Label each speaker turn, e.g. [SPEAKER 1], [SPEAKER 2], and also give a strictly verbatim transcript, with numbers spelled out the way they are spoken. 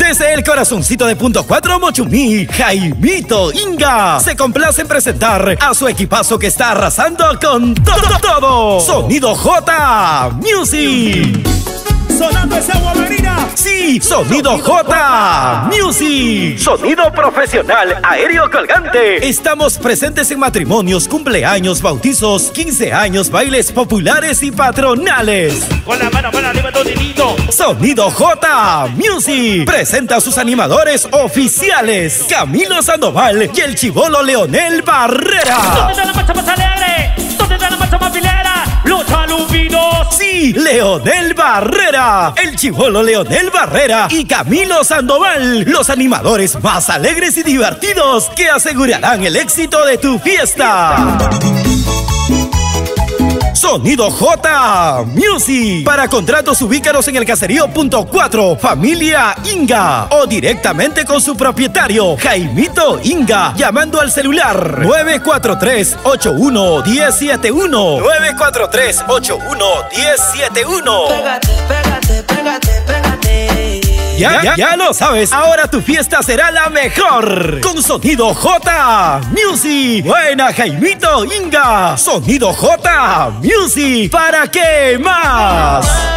[SPEAKER 1] Desde el corazoncito de Punto Cuatro Mochumí, Jaimito Inga se complace en presentar a su equipazo que está arrasando con todo, todo. Sonido J Music.
[SPEAKER 2] Sonando esa guamarina.
[SPEAKER 1] Sí, Sonido J Music. Sonido profesional aéreo colgante. Estamos presentes en matrimonios, cumpleaños, bautizos, quince años, bailes populares y patronales.
[SPEAKER 2] Con la mano para arriba, todo divino.
[SPEAKER 1] Sonido J Music presenta a sus animadores oficiales: Camilo Sandoval y el chibolo Leonel Barrera.
[SPEAKER 2] ¿Dónde está la marcha más alegre? ¿Dónde está la marcha más filera? Los alubinos.
[SPEAKER 1] Sí, Leonel Barrera, el chibolo Leonel Barrera y Camilo Sandoval, los animadores más alegres y divertidos que asegurarán el éxito de tu fiesta. Sonido J Music. Para contratos ubícanos en el caserío Punto Cuatro, Familia Inga, o directamente con su propietario, Jaimito Inga, llamando al celular nueve cuatro tres, ocho uno, uno cero siete uno. nueve cuatro tres, ocho uno, uno cero siete uno.
[SPEAKER 3] Pégate, pégate, pégate, pégate.
[SPEAKER 1] Ya, ya, ya lo sabes, ahora tu fiesta será la mejor. Con Sonido J Music. Buena, Jaimito Inga. Sonido J Music. ¿Para qué más?